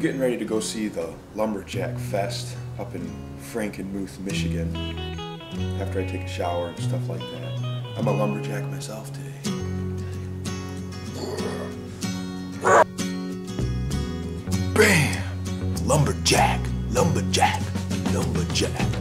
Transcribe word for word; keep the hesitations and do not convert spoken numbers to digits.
getting ready to go see the Lumberjack Fest up in Frankenmuth, Michigan, after I take a shower and stuff like that. I'm a lumberjack myself today. Bam! Lumberjack, lumberjack, lumberjack.